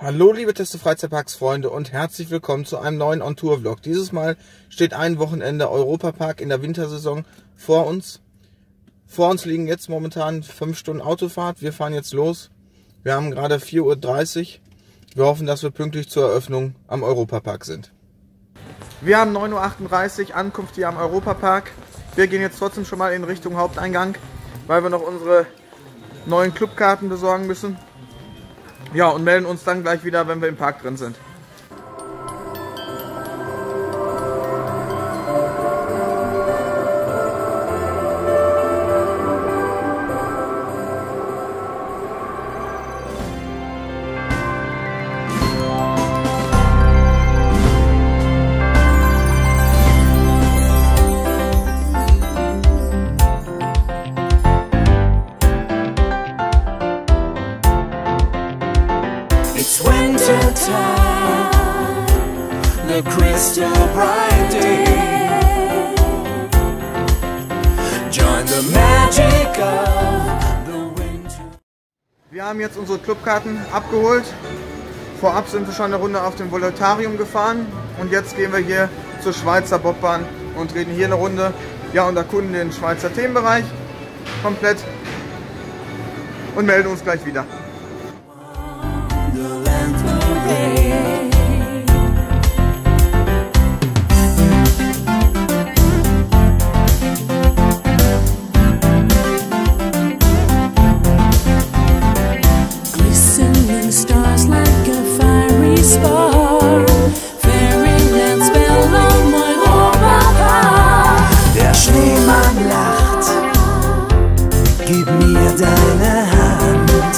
Hallo liebe Teste Freizeitparks-Freunde und herzlich willkommen zu einem neuen On-Tour-Vlog. Dieses Mal steht ein Wochenende Europapark in der Wintersaison vor uns. Vor uns liegen jetzt momentan 5 Stunden Autofahrt. Wir fahren jetzt los. Wir haben gerade 4:30 Uhr. Wir hoffen, dass wir pünktlich zur Eröffnung am Europapark sind. Wir haben 9:38 Uhr Ankunft hier am Europapark. Wir gehen jetzt trotzdem schon mal in Richtung Haupteingang, weil wir noch unsere neuen Clubkarten besorgen müssen. Ja, und melden uns dann gleich wieder, wenn wir im Park drin sind. It's winter time, the crystal bright day. Join the magic of the winter. Wir haben jetzt unsere Clubkarten abgeholt. Vorab sind wir schon eine Runde auf dem Volutarium gefahren. Und jetzt gehen wir hier zur Schweizer Bobbahn und reden hier eine Runde. Ja, und erkunden den Schweizer Themenbereich komplett. Und melden uns gleich wieder. Glistening stars like a fiery spark, Fairyland spell on Europa. Der Schneemann lacht, gib mir deine Hand.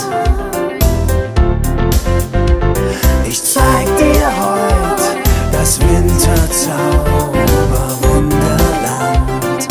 Ich zeig dir heute das Winterzauberwunderland.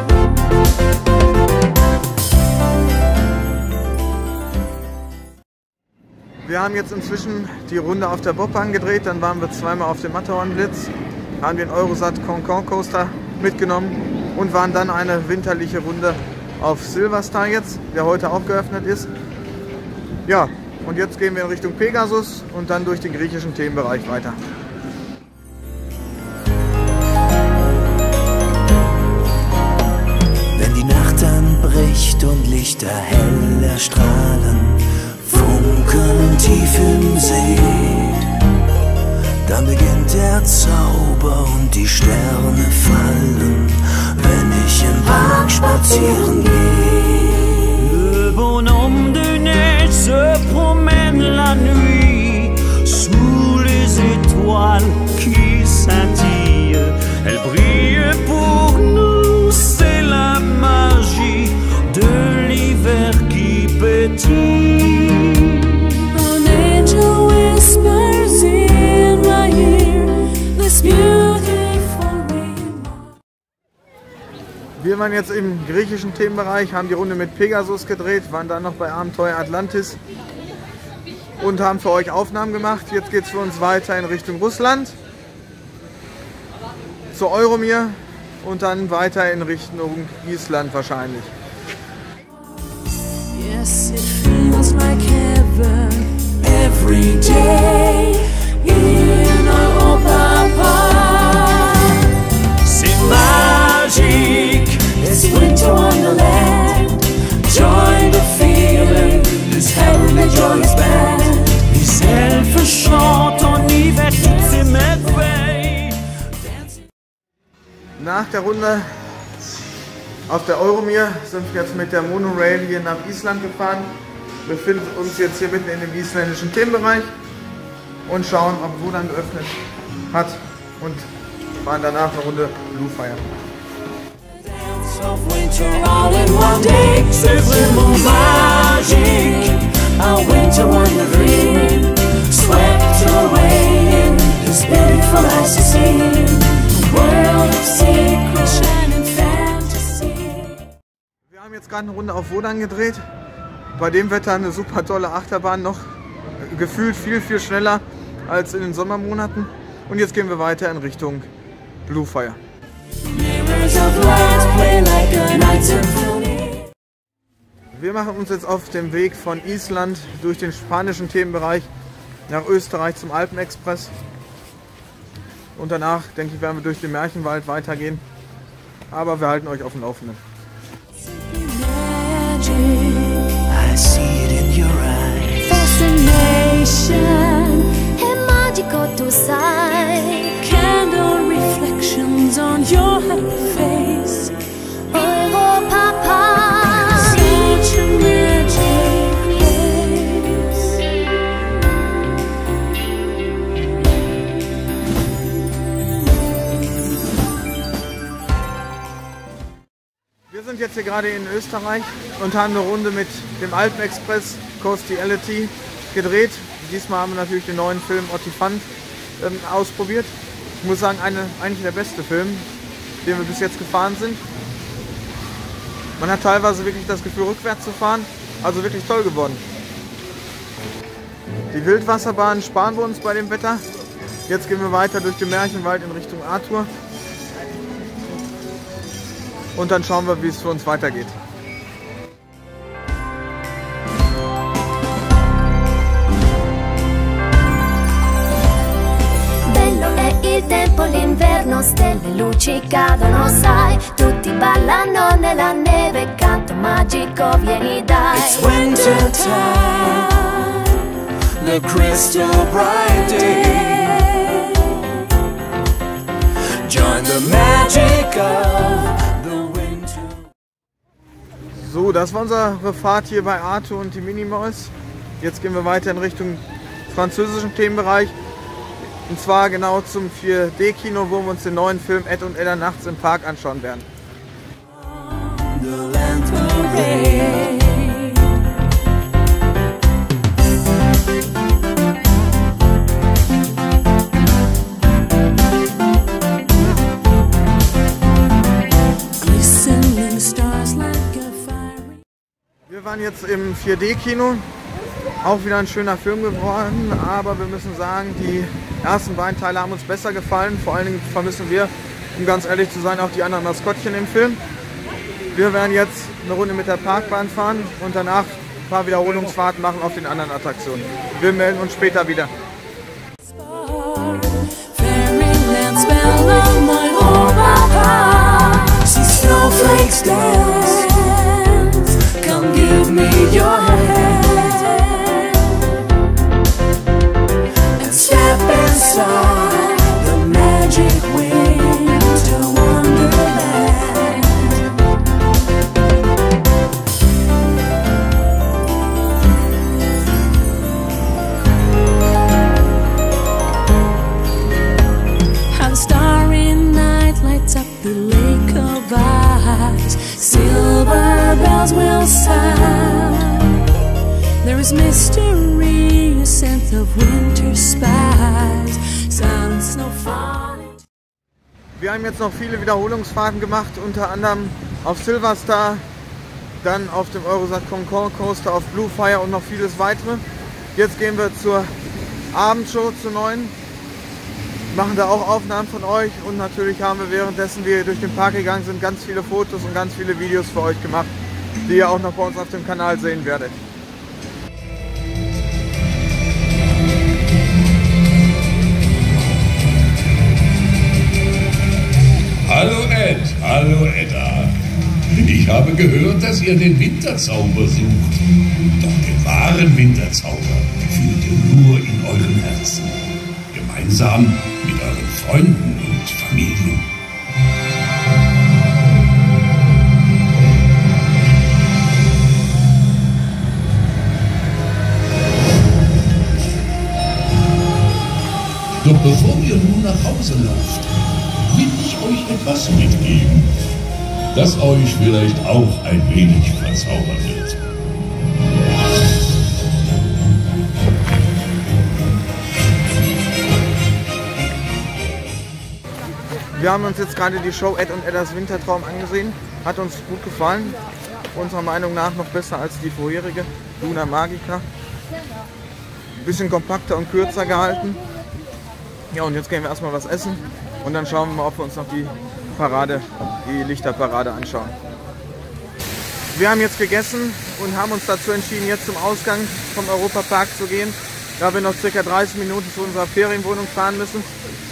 Wir haben jetzt inzwischen die Runde auf der Bobbahn gedreht, dann waren wir zweimal auf dem Matterhorn-Blitz, haben den Eurosat Concon Coaster mitgenommen und waren dann eine winterliche Runde auf Silverstar jetzt, der heute auch geöffnet ist. Ja, und jetzt gehen wir in Richtung Pegasus und dann durch den griechischen Themenbereich weiter. Wenn die Nacht anbricht und Lichter hell erstrahlen, Funken tief im See, dann beginnt der Zauber und die Sterne fallen, wenn ich im Park spazieren gehe. Le bonhomme de neige se promène la nuit sous les étoiles qui scintillent. Elle brille pour nous, c'est la magie de l'hiver qui pétille. An angel whispers in my ear this beautiful rainbow. Wir waren jetzt im griechischen Themenbereich, haben die Runde mit Pegasus gedreht, waren dann noch bei Abenteuer Atlantis und haben für euch Aufnahmen gemacht. Jetzt geht es für uns weiter in Richtung Russland, zur Euromir und dann weiter in Richtung Island wahrscheinlich. Yes, it feels like heaven every day in Europa Park. C'est magique, it's winter wonderland. Join the feeling, this heavenly joyous band. Les elfes chantent en hiver toutes ces merveilles. Nach der Runde auf der Euromir sind wir jetzt mit der Monorail hier nach Island gefahren. Wir befinden uns jetzt hier mitten in dem isländischen Themenbereich und schauen, ob Wodan geöffnet hat und fahren danach eine Runde Bluefire. Of winter all in one day, c'est vraiment magique. Our winter wonderland swept away in this beautiful icy sea. A world of secret shining fantasy. Wir haben jetzt gerade eine Runde auf Wodan gedreht. Bei dem Wetter eine super tolle Achterbahn, noch gefühlt viel schneller als in den Sommermonaten. Und jetzt gehen wir weiter in Richtung Bluefire. Wir machen uns jetzt auf dem Weg von Island durch den spanischen Themenbereich nach Österreich zum Alpenexpress. Und danach, denke ich, werden wir durch den Märchenwald weitergehen. Aber wir halten euch auf dem Laufenden. I see it in your eyes. Fascination, è magico tu sai. Candle reflections on your happy face. Europa Park, such a magic place. Wir sind jetzt hier gerade in Österreich und haben eine Runde mit dem Alpenexpress Coastiality gedreht. Diesmal haben wir natürlich den neuen Film Ottifant ausprobiert. Ich muss sagen, eigentlich der beste Film, den wir bis jetzt gefahren sind. Man hat teilweise wirklich das Gefühl, rückwärts zu fahren, also wirklich toll geworden. Die Wildwasserbahn sparen wir uns bei dem Wetter. Jetzt gehen wir weiter durch den Märchenwald in Richtung Arthur. Und dann schauen wir, wie es für uns weitergeht. Bello è il tempo, l'inverno, stelle, luci cadono, sai. Tutti ballano nella neve, canto magico, vieni dai. It's winter time, the crystal bright day. Join the magic of the winter. So, das war unsere Fahrt hier bei Arthur und die Minimoys. Jetzt gehen wir weiter in Richtung französischen Themenbereich. Und zwar genau zum 4D-Kino, wo wir uns den neuen Film Ed und Edda nachts im Park anschauen werden. The land parade. Glistening stars like a fiery. Wir waren jetzt im 4D-Kino. Auch wieder ein schöner Film geworden, aber wir müssen sagen, die ersten beiden Teile haben uns besser gefallen. Vor allen Dingen vermissen wir, um ganz ehrlich zu sein, auch die anderen Maskottchen im Film. Wir werden jetzt eine Runde mit der Parkbahn fahren und danach ein paar Wiederholungsfahrten machen auf den anderen Attraktionen. Wir melden uns später wieder. Fairyland spell on my Europa. See snowflakes dance. Come give me your hand. And step inside the magic winter wonderland. How the starry night lights up the lake of eyes. Silver bells will sound. There is mystery, a scent of winter spice. Silent snow falling. Wir haben jetzt noch viele Wiederholungsfahrten gemacht, unter anderem auf Silverstar, dann auf dem Eurosat Concorde Coaster, auf Blue Fire und noch vieles weitere. Jetzt gehen wir zur Abendshow, zur neuen, machen da auch Aufnahmen von euch und natürlich haben wir währenddessen wir durch den Park gegangen sind, ganz viele Fotos und ganz viele Videos für euch gemacht, die ihr auch noch bei uns auf dem Kanal sehen werdet. Hallo Ed, hallo Edda. Ich habe gehört, dass ihr den Winterzauber sucht. Doch den wahren Winterzauber fühlt ihr nur in euren Herzen. Gemeinsam mit euren Freunden und Familien. Doch bevor ihr nun nach Hause lauft, will ich euch etwas mitgeben, das euch vielleicht auch ein wenig verzaubern wird. Wir haben uns jetzt gerade die Show Ed und Eddas Wintertraum angesehen. Hat uns gut gefallen. Unserer Meinung nach noch besser als die vorherige Luna Magica. Ein bisschen kompakter und kürzer gehalten. Ja, und jetzt gehen wir erstmal was essen und dann schauen wir mal, ob wir uns noch die Lichterparade anschauen. Wir haben jetzt gegessen und haben uns dazu entschieden, jetzt zum Ausgang vom Europa Park zu gehen. da wir noch ca. 30 Minuten zu unserer Ferienwohnung fahren müssen.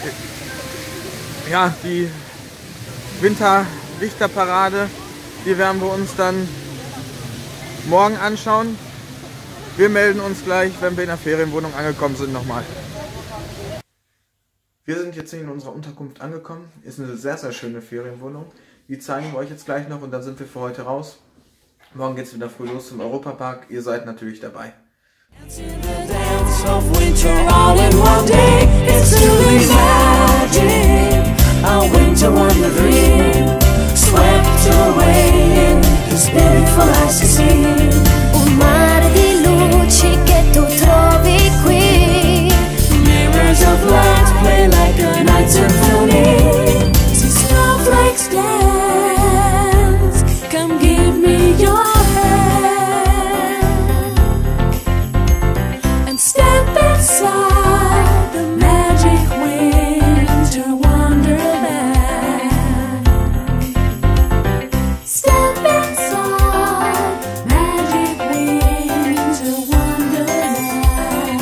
Ja, die Winterlichterparade, die werden wir uns dann morgen anschauen. Wir melden uns gleich, wenn wir in der Ferienwohnung angekommen sind, nochmal. Wir sind jetzt in unserer Unterkunft angekommen. Ist eine sehr, sehr schöne Ferienwohnung. Die zeigen wir euch jetzt gleich noch und dann sind wir für heute raus. Morgen geht es wieder früh los zum Europapark. Ihr seid natürlich dabei. Un mare di luci che tu trovi qui. Mirrors of light play like a night symphony. See snowflakes dance. Come give me your hand and step inside the magic winter wonderland. Step inside magic winter wonderland.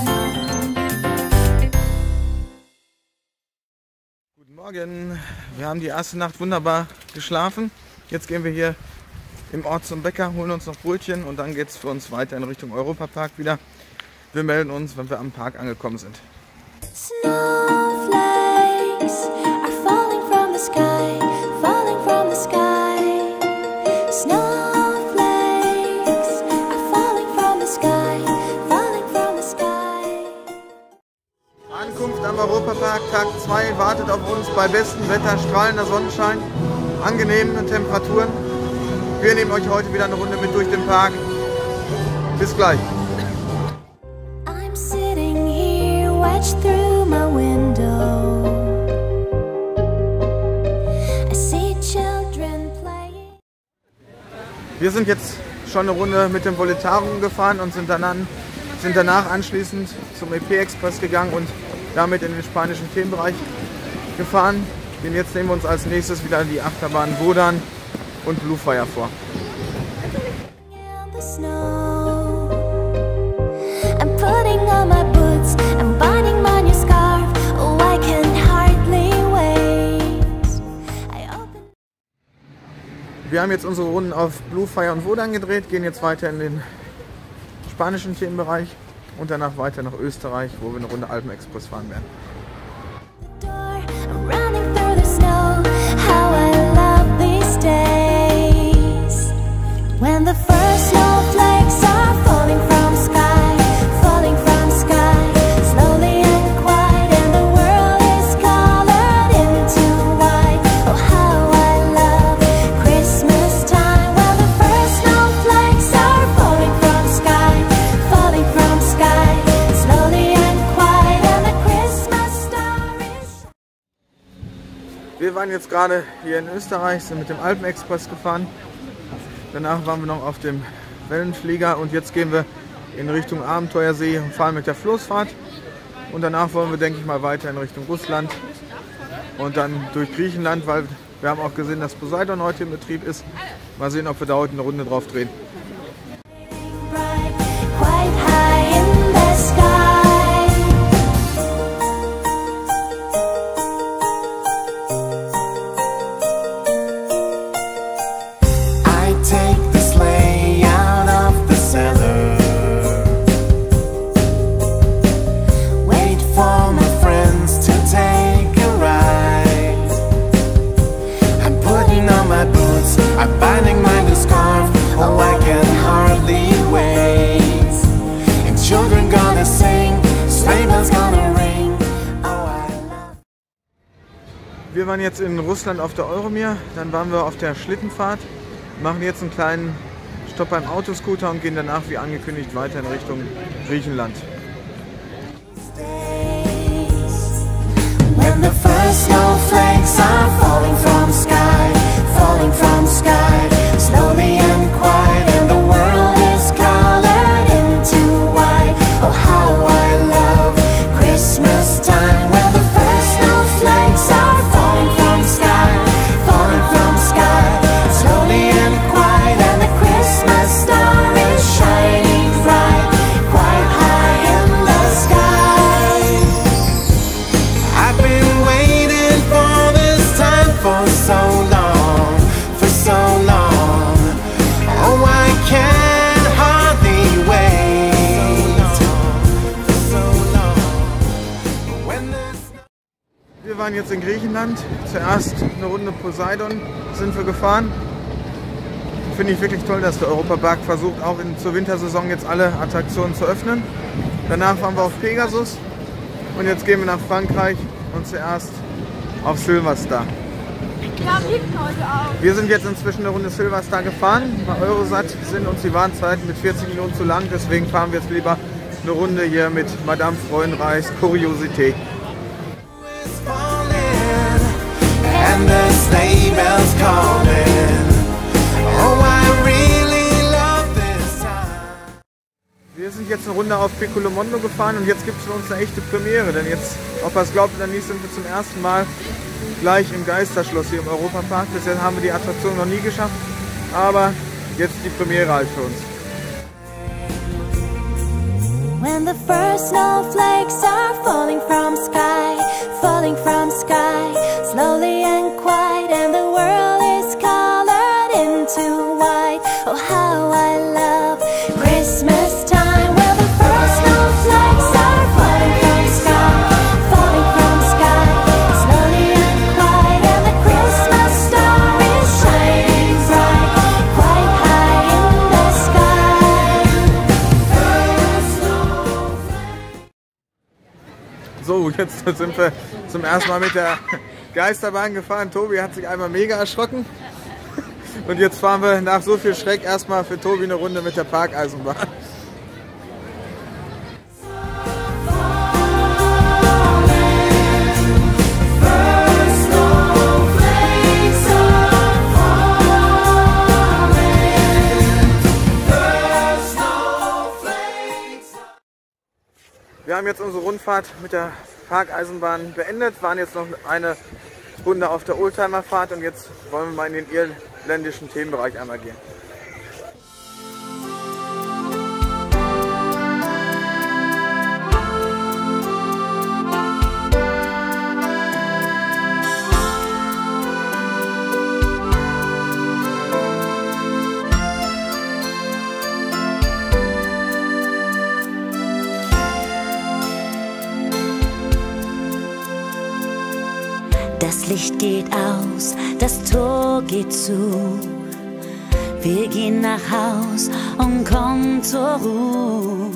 Guten Morgen. Wir haben die erste Nacht wunderbar geschlafen. Jetzt gehen wir hier im Ort zum Bäcker, holen uns noch Brötchen und dann geht es für uns weiter in Richtung Europapark wieder. Wir melden uns, wenn wir am Park angekommen sind. Snowflakes are falling from the sky, falling from the sky. Snowflakes are falling from the sky, falling from the sky. Ankunft am Europapark, Tag 2, wartet auf uns bei bestem Wetter, strahlender Sonnenschein, angenehme Temperaturen. Wir nehmen euch heute wieder eine Runde mit durch den Park. Bis gleich. I'm sitting here, watch through my window. I see children playing. Wir sind jetzt schon eine Runde mit dem Volitarium gefahren und sind danach anschließend zum EP Express gegangen und damit in den spanischen Themenbereich gefahren. Denn jetzt nehmen wir uns als nächstes wieder die Achterbahn Wodan und Blue Fire vor. In the snow, I'm putting on my boots, I'm binding my new scarf. Oh, I can hardly wait. I open. Wir haben jetzt unsere Runden auf Blue Fire und Wodan gedreht, gehen jetzt weiter in den spanischen Themenbereich und danach weiter nach Österreich, wo wir eine Runde Alpenexpress fahren werden. the door, I'm running through the snow. How I love these days. When the first snowflakes are falling from sky, falling from sky, slowly and quiet, and the world is colored into white. Oh, how I love Christmas time. When the first snowflakes are falling from sky, falling from sky, slowly and quiet, and the Christmas star is. Wir waren jetzt gerade hier in Österreich, sind mit dem Alpenexpress gefahren. Danach waren wir noch auf dem Wellenflieger und jetzt gehen wir in Richtung Abenteuersee und fahren mit der Floßfahrt. Und danach wollen wir, denke ich mal, weiter in Richtung Russland und dann durch Griechenland, weil wir haben auch gesehen, dass Poseidon heute in Betrieb ist. Mal sehen, ob wir da heute eine Runde drauf drehen. Bright, quite high in the sky. I take the sleigh out of the cellar. Wait for my friends to take a ride. I'm putting on my boots, I'm binding my new scarf. Oh, I can hardly wait. And children gonna sing, sleigh bells gonna ring. Oh, I love. Wir waren jetzt in Russland auf der Euromir, dann waren wir auf der Schlittenfahrt, machen jetzt einen kleinen Stopp beim Autoscooter und gehen danach, wie angekündigt, weiter in Richtung Griechenland. When the first snowflakes are falling from sky, falling from sky, slowly and quiet, and the world is colored into white. Oh, how I love Christmas time. When the first snowflakes are falling from sky, falling from sky, slowly and quiet, and the Christmas star is shining bright, quite high. waren jetzt in Griechenland. Zuerst eine Runde Poseidon sind wir gefahren. Finde ich wirklich toll, dass der Europapark versucht, auch zur Wintersaison jetzt alle Attraktionen zu öffnen. Danach waren wir auf Pegasus und jetzt gehen wir nach Frankreich und zuerst auf Silverstar. Wir haben Hütten heute auch. Wir sind jetzt inzwischen eine Runde Silverstar gefahren. Bei Eurosat sind uns die Warnzeiten mit 40 Minuten zu lang, deswegen fahren wir jetzt lieber eine Runde hier mit Madame Freudenreichs Kuriosität. And the sleigh bells calling. Oh, I really love this time. Wir sind jetzt eine Runde auf Piccolomondo gefahren und jetzt gibt es für uns eine echte Premiere, denn jetzt, ob ihr es glaubt oder nicht, sind wir zum ersten Mal gleich im Geisterschloss hier im Europapark. Bisher haben wir die Attraktion noch nie geschafft, aber jetzt die Premiere halt für uns. When the first snowflakes are falling from sky, slowly and quiet, and the world is colored into white. Oh, how I love Christmas time. Well, the first snowflakes are falling from sky, slowly and quiet, and the Christmas star is shining bright, quite high in the sky. So, jetzt sind wir zum ersten Mal mit der Geisterbahn gefahren. Tobi hat sich einmal mega erschrocken. Und jetzt fahren wir nach so viel Schreck erstmal für Tobi eine Runde mit der Parkeisenbahn. Wir haben jetzt unsere Rundfahrt mit der Parkeisenbahn beendet, waren jetzt noch eine Runde auf der Oldtimerfahrt und jetzt wollen wir mal in den irländischen Themenbereich einmal gehen. Das Licht geht aus, das Tor geht zu. Wir gehen nach Haus und kommen zur Ruhe.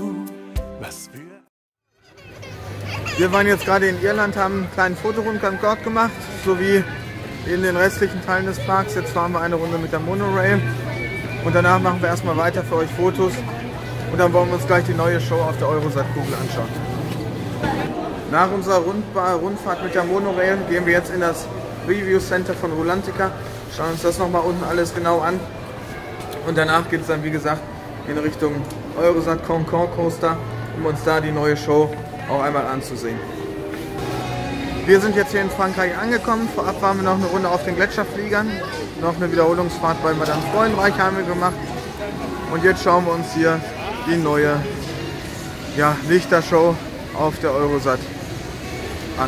Wir waren jetzt gerade in Irland, haben einen kleinen Fotorundgang dort gemacht, sowie in den restlichen Teilen des Parks. Jetzt fahren wir eine Runde mit der Monorail und danach machen wir erstmal weiter für euch Fotos und dann wollen wir uns gleich die neue Show auf der Eurosat-Kugel anschauen. Nach unserer Rundfahrt mit der Monorail gehen wir jetzt in das Review Center von Rulantica, schauen uns das nochmal unten alles genau an und danach geht es dann wie gesagt in Richtung Eurosat Concorde Coaster, um uns da die neue Show auch einmal anzusehen. Wir sind jetzt hier in Frankreich angekommen, vorab waren wir noch eine Runde auf den Gletscherfliegern, noch eine Wiederholungsfahrt bei Madame Freudenreich haben wir gemacht und jetzt schauen wir uns hier die neue Lichtershow auf der Eurosat an.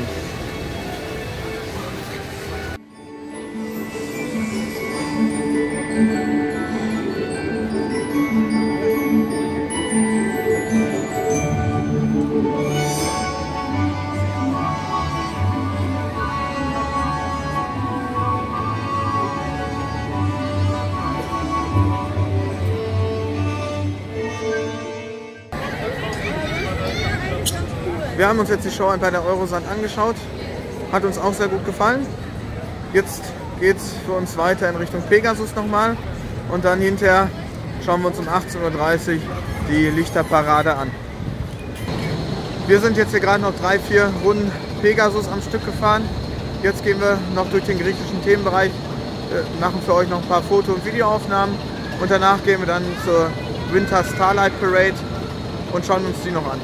Wir haben uns jetzt die Show bei der Eurosat angeschaut, hat uns auch sehr gut gefallen. Jetzt geht es für uns weiter in Richtung Pegasus nochmal und dann hinterher schauen wir uns um 18:30 Uhr die Lichterparade an. Wir sind jetzt hier gerade noch 3-4 Runden Pegasus am Stück gefahren. Jetzt gehen wir noch durch den griechischen Themenbereich, machen für euch noch ein paar Foto- und Videoaufnahmen und danach gehen wir dann zur Winter Starlight Parade und schauen uns die noch an.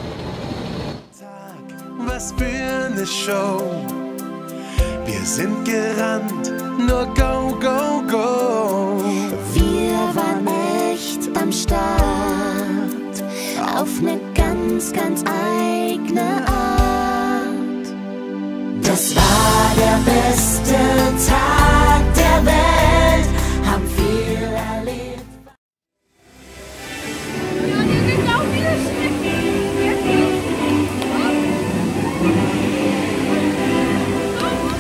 Was für eine Show. Wir sind gerannt, nur go, go, go. Wir waren echt am Start, auf eine ganz, ganz eigene Art. Das war der beste Tag der Welt, haben viel erlebt. Ja, hier sind auch wieder Schnecken.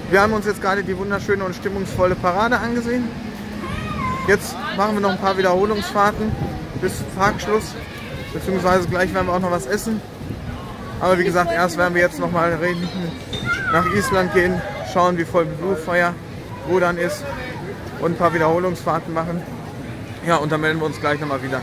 Wir haben uns jetzt gerade die wunderschöne und stimmungsvolle Parade angesehen. Jetzt machen wir noch ein paar Wiederholungsfahrten bis zum Parkschluss, beziehungsweise gleich werden wir auch noch was essen. Aber wie gesagt, erst werden wir jetzt noch mal nach Island gehen, schauen, wie voll Blue Fire Rudern ist und ein paar Wiederholungsfahrten machen. Ja, und dann melden wir uns gleich nochmal wieder.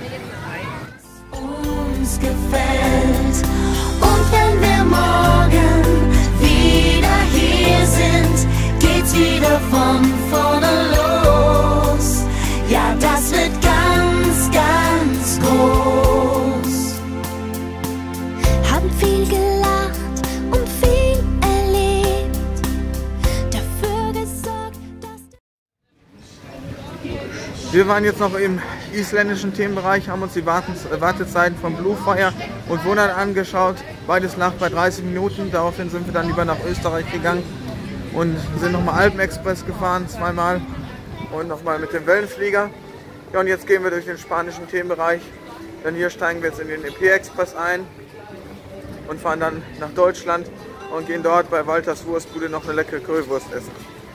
Uns gefällt. Und wenn wir morgen wieder hier sind, geht's wieder von vorne los. Ja, das wird ganz, ganz groß. Haben viel gelacht und viel erlebt, dafür gesorgt, dass... Wir waren jetzt noch im isländischen Themenbereich, haben uns die Wartezeiten von Blue Fire und Wundern angeschaut. Beides lag bei 30 Minuten. Daraufhin sind wir dann lieber nach Österreich gegangen und sind nochmal Alpenexpress gefahren, zweimal, und nochmal mit dem Wellenflieger. Ja, und jetzt gehen wir durch den spanischen Themenbereich. Dann hier steigen wir jetzt in den EP-Express ein und fahren dann nach Deutschland und gehen dort bei Walters Wurstbude noch eine leckere Currywurst essen.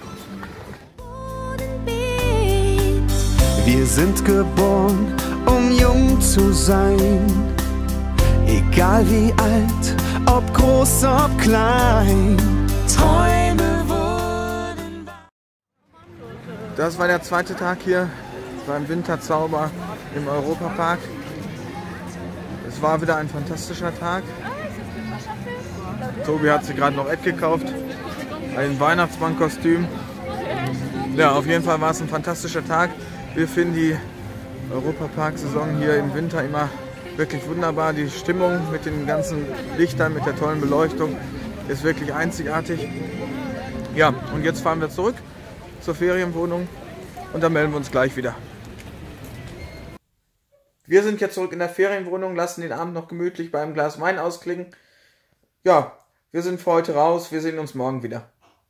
Wir sind geboren, um jung zu sein. Egal wie alt, ob groß, ob klein. Träume wurden... Das war der zweite Tag hier beim Winterzauber im Europapark. Es war wieder ein fantastischer Tag. Tobi hat sich gerade noch Ed gekauft, ein Weihnachtsmannkostüm. Ja, auf jeden Fall war es ein fantastischer Tag. Wir finden die Europapark-Saison hier im Winter immer wirklich wunderbar. Die Stimmung mit den ganzen Lichtern, mit der tollen Beleuchtung ist wirklich einzigartig. Ja, und jetzt fahren wir zurück zur Ferienwohnung und dann melden wir uns gleich wieder. Wir sind jetzt zurück in der Ferienwohnung, lassen den Abend noch gemütlich bei einem Glas Wein ausklingen. Ja, wir sind für heute raus, wir sehen uns morgen wieder.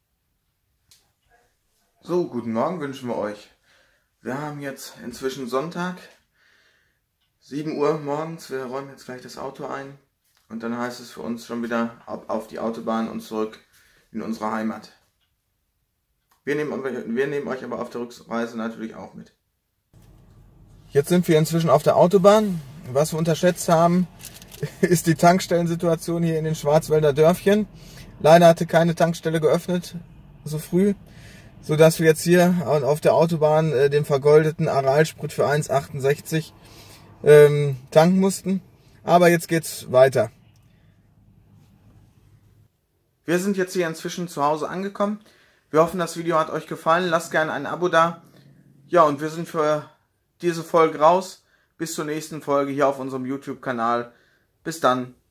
So, guten Morgen wünschen wir euch. Wir haben jetzt inzwischen Sonntag, 7 Uhr morgens. Wir räumen jetzt gleich das Auto ein und dann heißt es für uns schon wieder ab auf die Autobahn und zurück in unsere Heimat. Wir nehmen euch aber auf der Rückreise natürlich auch mit. Jetzt sind wir inzwischen auf der Autobahn. Was wir unterschätzt haben, ist die Tankstellensituation hier in den Schwarzwälder Dörfchen. Leider hatte keine Tankstelle geöffnet so früh, sodass wir jetzt hier auf der Autobahn den vergoldeten Aralsprit für 1,68 tanken mussten. Aber jetzt geht's weiter. Wir sind jetzt hier inzwischen zu Hause angekommen. Wir hoffen, das Video hat euch gefallen. Lasst gerne ein Abo da. Ja, und wir sind für diese Folge raus. Bis zur nächsten Folge hier auf unserem YouTube-Kanal. Bis dann.